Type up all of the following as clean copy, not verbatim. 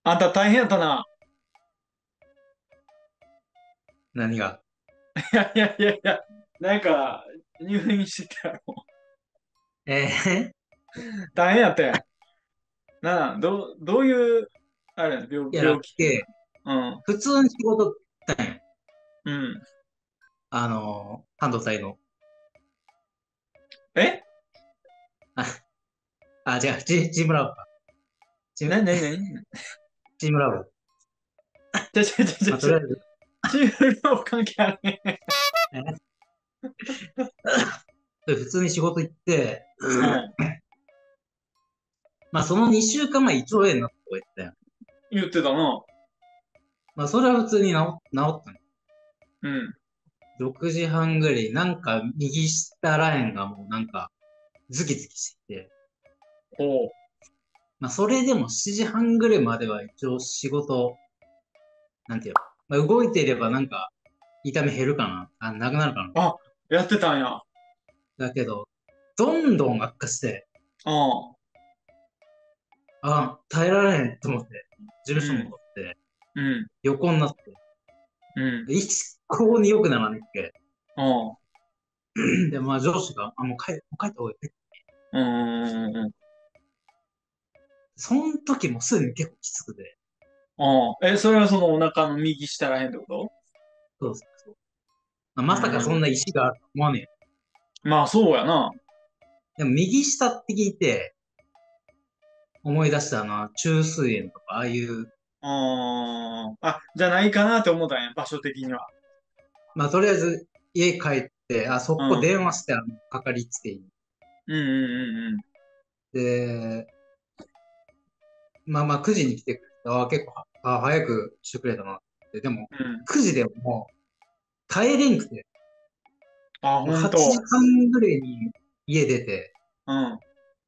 あんた大変やったな。 何が？ いやいやいやいや、なんか、入院してたやろ。 え大変やったやん。どういう、あれ、 いや、だっ病気っていうか。 て、 うん、 普通に仕事行ったんよ。 うん。 半導体の。 えあ、違う、チームラボか。 なになになにチームラボ。まあ、とちょ、 りあえず、 チームの関係あるね。 え普通に仕事行って、 うん。 まあ、その2週間前、胃腸炎になったとか言ってたよ。 言ってたな。 まあ、それは普通に治ったの。 うん。 6時半ぐらい、なんか、右下らへんがもうなんか、ズキズキしてきて、 ほまあ、それでも7時半ぐらいまでは一応仕事、なんていうの、まあ、動いていればなんか、痛み減るかななくなるかな。 う。あ、やってたんや。 だけど、どんどん悪化して、 うん。 耐えられへんと思って、事務所うん。 戻って、 うん。 横になって、 うん。 一向に良くならないっけ。 うん。 で、まあ上司が、もう帰った方がいい。 うん。うん。 その時もすでに結構きつくて、 それはそのお腹の右下らへんってこそうそうそう。まあ、 と？ まさかそんな石があると思わねえよ。 まあ、そうやな。 でも右下って聞いて、思い出したのは中枢炎とか、ああいう、 じゃないかなって思ったんや、場所的には。 まあとりあえず家帰って、そこうん。 電話して、かかりつけに。 うんうんうんで、まあまあ9時に来てくれて、結構早くしてくれたなって。でも、 うん。うん。 9時でももう耐えれんくて、 あ、 もうほん 8 と。 時半ぐらいに家出て、 うん。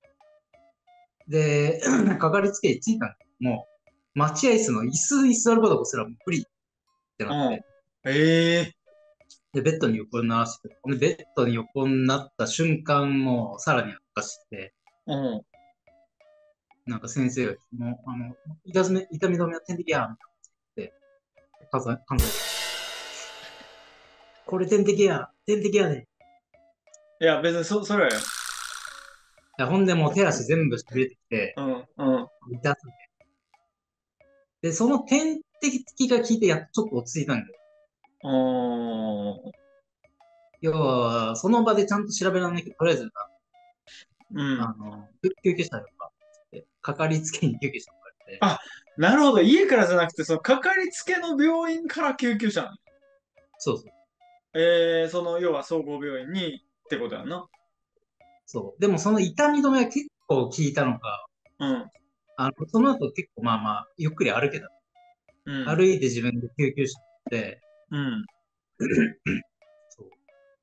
で、かかりつけに着いたんだけどもう、待合室の椅子に座ることすらもう無理ってなうん。 って、 ええで、ベッドに横にならしてくれて、で、ベッドに横になった瞬間もうさらに悪化して、 うん。 なんか先生が、もう、痛み止めは点滴や、みたいな言って、関西で、これ点滴や、点滴やで。いいや、別にそれはよ。 や、ほんでもう手足全部痺れてきて、 うん、うん。 痛すぎて。で、その点滴が効いてやっとちょっと落ち着いたんだよ。 うーん。 要は、その場でちゃんと調べられないけど、とりあえず、 うん。 救急車とか、かかりつけに救急車とか言って、 あ、なるほど。家からじゃなくて、その、かかりつけの病院から救急車なの？ そうそう、 その、要は総合病院にってことやんな。 そう。でもその痛み止めは結構効いたのか、 うん、 その後結構まあまあ、ゆっくり歩けた。 うん、 歩いて自分で救急車乗って、 うん。 そう。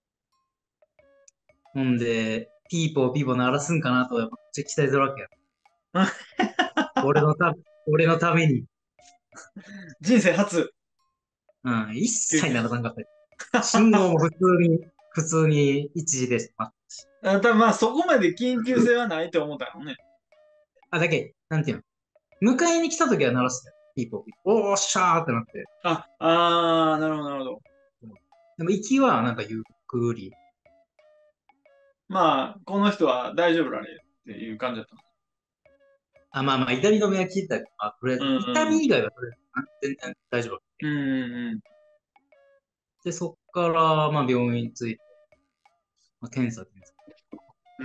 ほんで、ピーポーピーポー鳴らすんかなと、めっちゃ期待するわけよ。俺のた、俺のために。 人生初、 うん、一切救急車。 鳴らさんかったり。信号も普通に一時でした。 まあ、そこまで緊急性はないと思ったのね。 だけ、なんていうの。迎えに来た時は鳴らしたよ。ピーポーピーポー。おーっしゃーってなって。 なるほど、なるほど。 でも行きはなんかゆっくり。 まあ、この人は大丈夫だねっていう感じだったまあまあ、痛み止めは効いてたけど、とりあえの。 ず、 うん、 痛み以外はとりあえず、全然大丈夫。 うん、うん、 で、そっから、まあ、病院着いて、検査。 うん。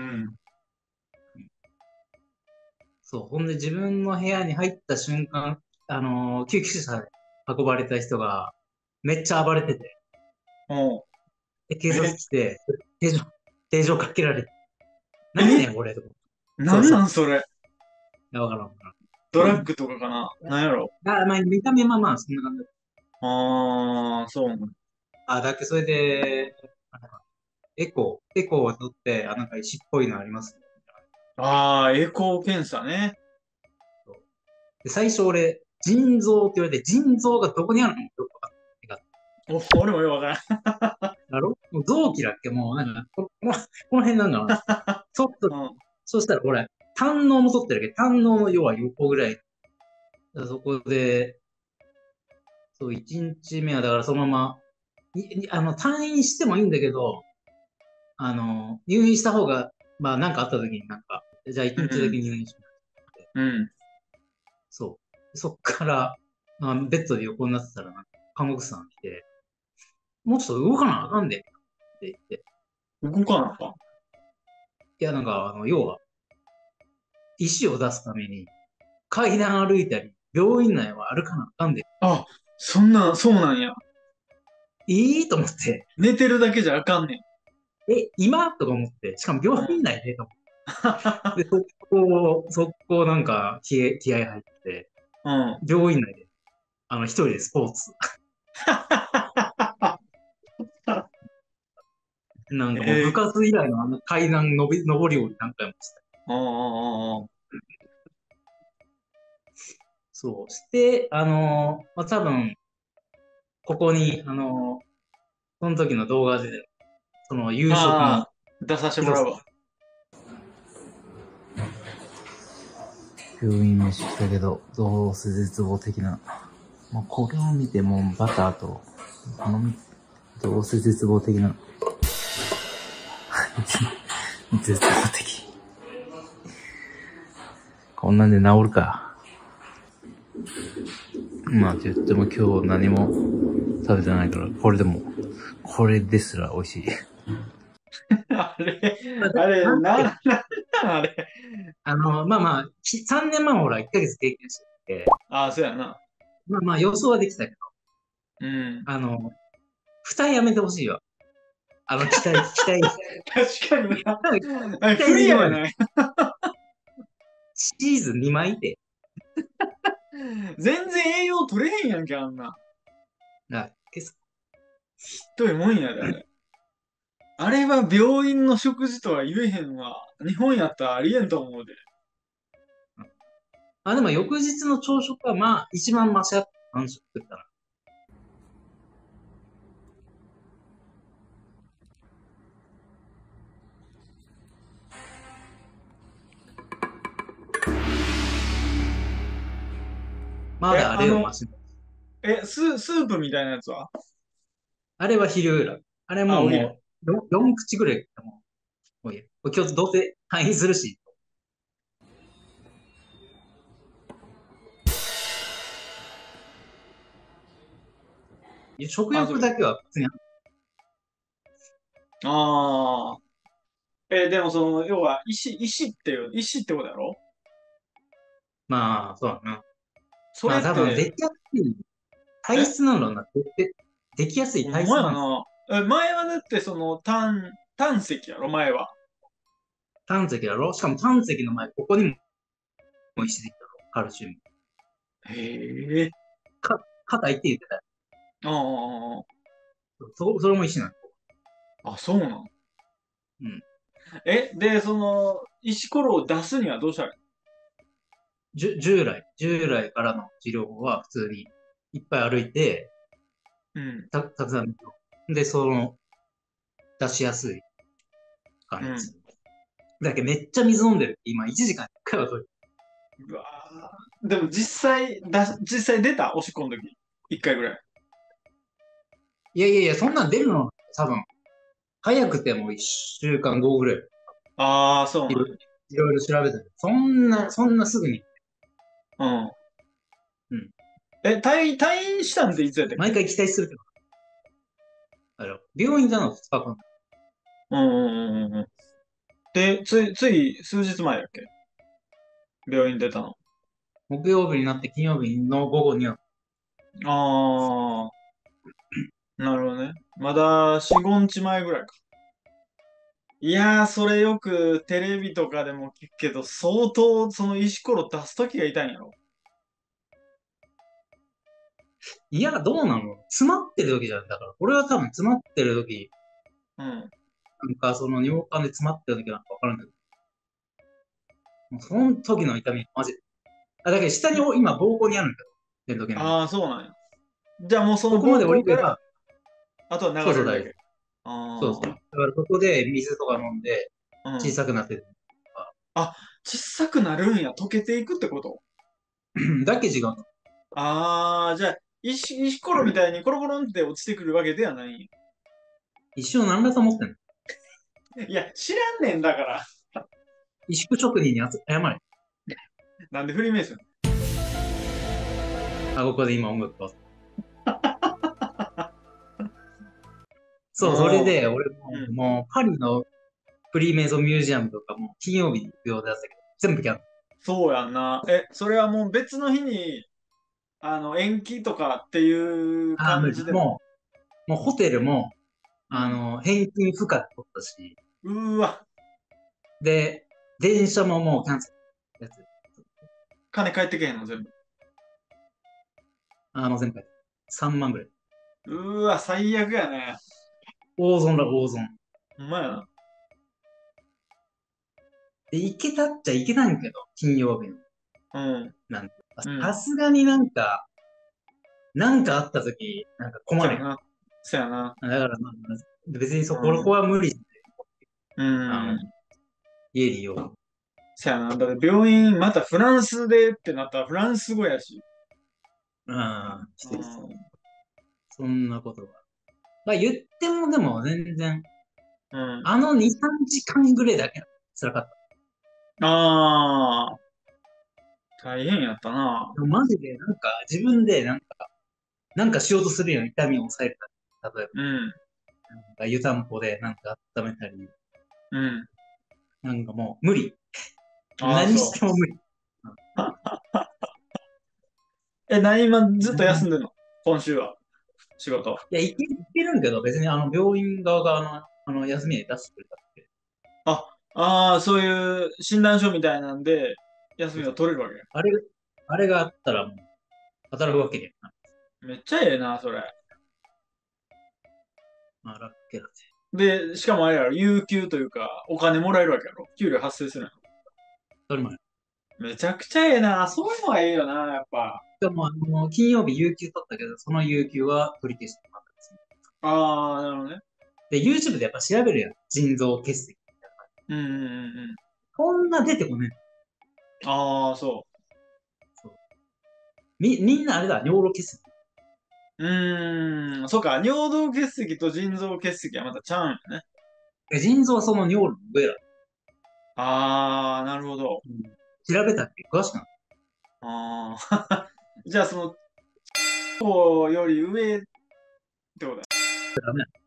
そう。ほんで、自分の部屋に入った瞬間、救急車で運ばれた人が、めっちゃ暴れてて、 おうで、警察え、 来て、手錠、手錠かけられて、なんやねえ、 ん、これ、とか。そうなんそう。 なんそれ？ いや、わからん、わかドラッグとかかな？ らん。 なんやろ？ まあ、見た目はまあ、そんな感じ。 そうなんだ。 だけそれで、なんかエコーを取って、なんか石っぽいのありますね。 エコー検査ね。 で、最初俺、腎臓って言われて、腎臓がどこにあるのよくわかんない。 俺もよくわからん。 だろもう臓器だっけもう、なんか、この辺なんかな。ちょっと、 うん。 そしたら俺、胆嚢も取ってるけど、胆嚢の要は横ぐらい。 そこで、そう、1日目はだからそのまま、退院してもいいんだけど、入院した方が、まあなんかあった時になんか、じゃあ1日だけうん。 入院しますって。 うん。 そう。そっから、まあ、ベッドで横になってたらなんか、看護婦さん来て、もうちょっと動かなあかんで、って言って。 動かなあかん。 いや、なんか、要は、意思を出すために、階段歩いたり、病院内は歩かなあかんで、 あ、そんな、そうなんや。 いいと思って、 寝てるだけじゃあかんねん。 今とか思って、しかも病うん。 院内でと思って、で、速攻なんか気合入って、 うん。 病院内で、一人でスポーツ。なんかもう部ええ、 活以来のあの階段上り下り何回もした。 うんうんうんうん。 そうして、まあ、多分、ここに、その時の動画で、その夕食のああ、出させてもひどさ。 らうわ。 病院飯来たけど、どうせ絶望的な。もうこれを見てもうバターと、このどうせ絶望的な。絶望的。こんなんで治るか。まあって言っても今日何も食べてないから、これですら美味しい。 あれ、 まあ、 あれ、 なんて、 あれ。 まあまあ、3年前もほら1ヶ月経験してて、 ああ、そうやな。 まあまあ予想はできたけど、 うん。 二重やめてほしいわ。期待、 確かにな。 期あれ、 待不利できるまで。 やない。 シーズン2枚で、 全然栄養取れへんやんけ、あんな。 消す。 ひどいもんやで、あれ。あれは病院の食事とは言えへんわ。日本やったらありえんと思うで。 あ、でも翌日の朝食はまあ、一番マシだった。完食食ったら。まえ、 だあれよりマシ。 スープみたいなやつは？ あれは昼ら。あれあ、お昼。 もう、4口ぐらい食ったもん。もういいや。今日どうせ退院するし。食あ、そうか。 欲だけは別に、 ああ。でも要は、石ってことやろ？ まあ、そうだな。 そまあ多分、 れって、 できやすい体え質なんだろうな。できやすいほん体質なんです。 まやな。前はだって胆石やろ、前は。 胆石だろしかも胆石の前、ここにも石できたろカルシウム。 へえ。 硬いって言ってたよ。 あそれも石なの。 あ、あ、そうなん。 うん。 で、石ころを出すにはどうしたらいい？ 従来からの治療法は普通にいっぱい歩いて、 うん。 たくさん水を。で、出しやすい感うん。 じにする。だけどめっちゃ水飲んでる。今1時間に1回は取る。 うわー、でも実際出たおしっこの時。一回ぐらい。 いやいやいや、そんなん出るの多分、早くても1週間後ぐらい。 ああ、そうなんや。 いろいろ調べてる。そんなすぐに。 うん。 うん。 退院したんっていつやったっけ？ 毎回期待するけど。病院だの2日間。 うんうんうんうんうん。で、つい数日前やっけ？病院出たの。 木曜日になって金曜日の午後には、 ああ、なるほどね。まだ4、5日前ぐらいか。いやー、それよくテレビとかでも聞くけど、相当その石ころ出す時が痛いんやろ。 いや、どうなの詰まってる時じゃん。だから、俺は多分詰まってる時、 うん。 なんかその尿管で詰まってる時なんかわかるんだけど、もうその時の痛み、マジで。だけど下に今、膀胱にあるんだよ。レントゲンの。 ああ、そうなんや。じゃあもうそのここまで降り膀胱から、 れば、 あとは流そうそう、大丈夫。 れるだけ。あそうそう。だからここで水とか飲んで、 あ、う小ん。 さくなってるとか。 あ、小さくなるんや。溶けていくってこと？ だけ違うの。 あー、じゃあ、石ころみたいにコロコロンって落ちてくるわけではないんや。 一生何だと思ってんの？ いや、知らんねんだから。 石工職人に謝れ。 なんでフリーメイソン？ あ、ここで今音楽が。そう、それおー、 で、俺も、 うん。 もう、パリのフリーメイソンミュージアムとかも、金曜日に行くようだったけど、全部キャンセル。 そうやんな。それはもう別の日に、延期とかっていうああ、無理。 感じでも。 もうホテルも、 うん。 返金不可で取ったし、 うーわ、 で、電車ももうキャンセル。やつ。 金返ってけへんの、全部。 全部。3万ぐらい。 うーわ、最悪やね。 大損だ、大損。 ほんまやな。 で、行けたっちゃ行けたんやけど、金曜日の。 うん。 なんかうん。 さすがになんかあった時、なんか困るよ。 そやな。そやな。 だからまあ、別にうここん。 は無理。 うあの、 ん。 家でいよう。 そやな。だって病院、またフランスでってなったらフランス語やし。 うん、きついです。 うそんなことが。まあ言ってもでも全然、 ん。うん。 2、3時間ぐらいだけ辛かった。 ああ、大変やったな。 でもマジでなんか自分でなんかしようとするような痛みを抑えるた。例えうん。 ば、なんか湯たんぽでなんか温めたり、 うん。 なんかもう無理。 ああ、 何しそても無理。 う。何今ずっと休んいでんの？今週は。仕事。 や、いけるんけど、別に病院側が休みで出してくれたって。 そういう診断書みたいなんで、休みを取れるわけや。 あれ、あれがあったらもう働くわけで。 めっちゃええな、それ。 まあ、ラッキーだぜ。 で、しかもあれやろ、有給というか、お金もらえるわけやろ。給料発生するやそれもある。 ろ。めちゃくちゃええな。そういうのがええよな、やっぱ。 でも、金曜日有給取ったけど、その有給は取り消してもらったんですよ。 ああ、なるほどね。 で、YouTube でやっぱ調べるやん。腎臓結石。 うんうんうんうん。 こんな出てこねえ。 ああ、そそう。みんなあれだ、尿路結石。 う。そうか。尿道結石と腎臓結石はまたちゃうんやね。 で腎臓はその尿路の上だ。 ああ、なるほど。 うん、調べたっけ詳しくなっああ。じゃあ、方より上ってことだ。 たらダメだ。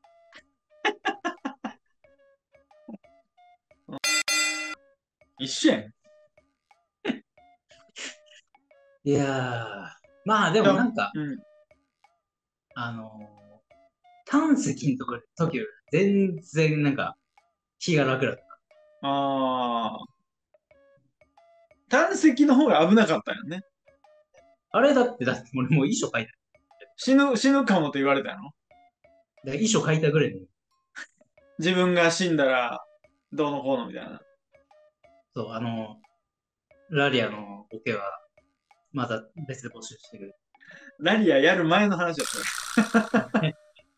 一緒やん。 いやー、まあでじゃあ、 もなんか、 うん。 あのー胆石の時より全然なんか気が楽だった。 ああ。胆石の方が危なかったよね。 あれだって俺もう遺書書いた。 死ぬかもと言われたの？ 遺書書いたぐらいで、 自分が死んだら、どうのこうのみたいな。 そう、ラリアのオケはまた別で募集してくれラリアやる前の話だったる。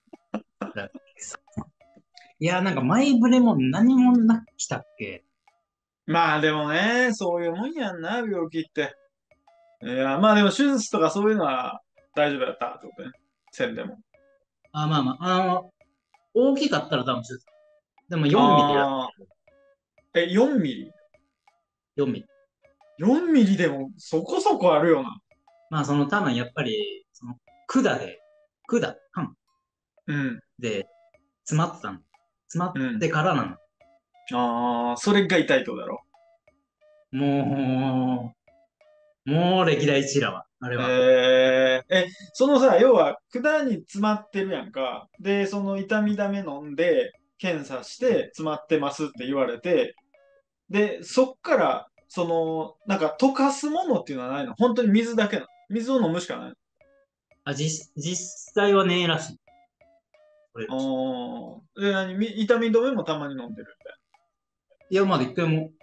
いや、なんか前触れも何もなく来たっけ？ まあでもね、そういうもんやんな、病気って。いや、まあでも手術とかそういうのは大丈夫だったってことね。せんでも。 あ、まあまあ、大きかったら多分手術。でも4ミリだったああ、4ミリ？ 4ミリ。 4 ミリでもそこそこあるよな。 まあその多分やっぱり、管うん、 で詰まってたの。詰まうん。 ってからなの。 ああ、それが痛いってことだろ。 もう歴代一だわ、あれは。 そのさ、要は管に詰まってるやんか。で、その痛み止め飲んで、検査して詰まってますって言われて、で、そっから、なんか溶かすものっていうのはないの？本当に水だけなの？水を飲むしかない実際はねえらしい。これの？で、痛み止めもたまに飲んでるみたいいや、まだ一回も、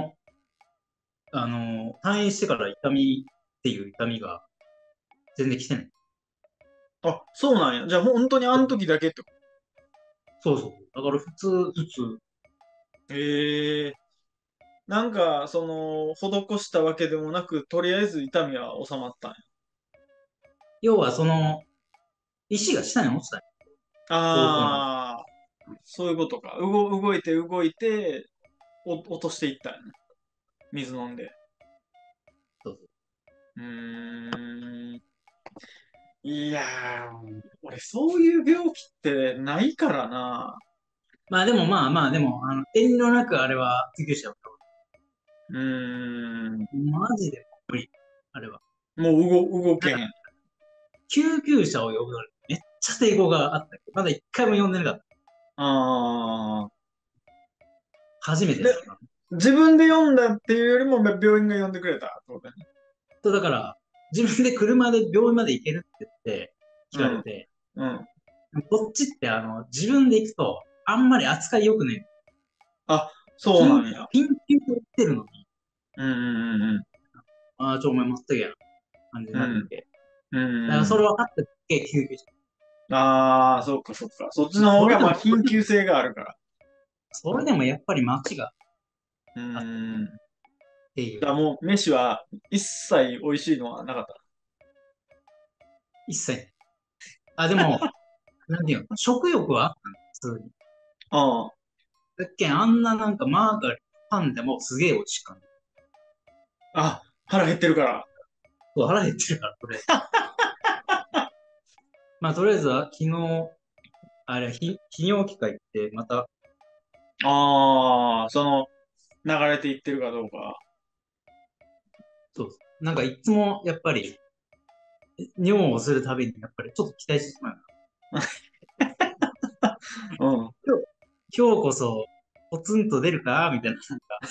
退院してから痛みっていう痛みが全然来てない。 な。あ、そうなんや。じゃあ本当にあの時だけってこそうそう。だから普通、 と？ええなんか、施したわけでもなく、とりあえず痛みは収まったんや。 要は石が下に落ちたんよ。膀胱の。 ああ、そういうことか。動いて、落としていったんやね。水飲んで。 そうそう。 うーん。いやー、俺そういう病気ってないからな。 まあでもまあまあ、でも、遠慮なくあれは救急車を呼うーん。 ぶ。マジで無理。あれは。 もう動けなんか、 へん。 救急車を呼ぶのにめっちゃ抵抗があったけど。まだ一回も呼んでなかった。 あー。で、 初めてだった。 自分で読んだっていうよりも病院が呼んでくれたってことだね。 そうだから、自分で車で病院まで行けるって言って聞うん、 かれて、 うん。 こっちって自分で行くと、あんまり扱い良くね。 あ、そうなんや。 緊急で行ってるのに、 うん、うん、うん、 お前待っとけや、感じにうん。 なってて。 うん、 だからうん。 それ分かってて、救急車。 ああ、そっかそっか。そっちの方がまあそれでも、 緊急性があるから。 それでもやっぱり街がうあったっーん。 ていう。 じゃあもう飯は一切美味しいのはなかっ一切。あ、でも、なんていうの、食欲はあったの、普通に。 た。あだっけん、あんななんかマーガリン、パンでもすげえ美味しかった。 あ、腹減ってるから。 そう腹減ってるから、とりあえず。まあ、とりあえずは昨日、あれ、泌尿器科行って、また、 ああ、流れていってるかどうか。 そうそう。なんかいつも、やっぱり、尿をするたびに、やっぱりちょっと期待してしまう。 うん。 今日、今日こそ、ポツンと出るかみたいな、なんか、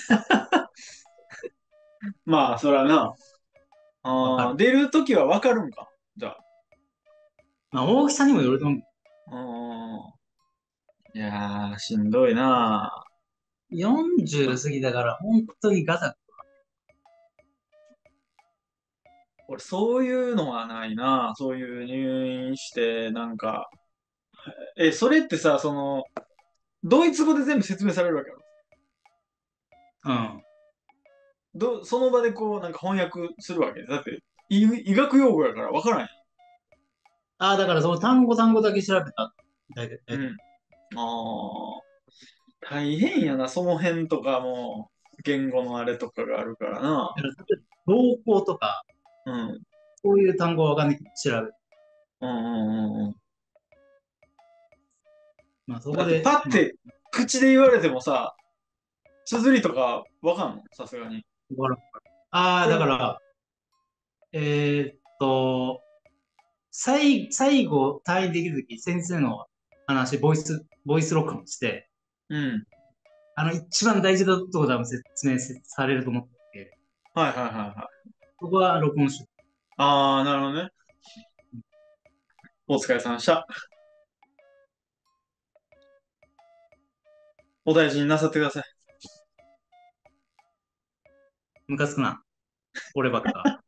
まあ、そらな。ああ、 わかる。 出るときはわかるんか。じゃあ。 まあ、大きさにもよると思う。 うん。いやー、しんどいな 40過ぎだから、本当にガタ。 俺、そういうのはないな。そういう入院して、それってさ、ドイツ語で全部説明されるわけやろ。 うん。 その場でこう、なんか翻訳するわけ。だって、医学用語やからわからんやああ、だからその単語だけ調べた。だけん。うん。ああ、大変やな。その辺とかも、言語のあれとかがあるからな。 だから例えば瞳孔とか、 うん。 そういう単語はわかんないけど調べる。 うんうんうんうん。 まあそこだってで、まあ、 パッて口で言われてもさ、綴りとかわかんのさすがに。 わかる。ああ、 これ、 だから、え最後退院できるとき、先生の話、ボイス録音して、 うん。 一番大事なところ多分説明されると思ってて、 はいはいはいはい。 そこは録音して、 ああ、なるほどね。お疲れ様でした。お大事になさってください。 ムカつくな。俺ばっか。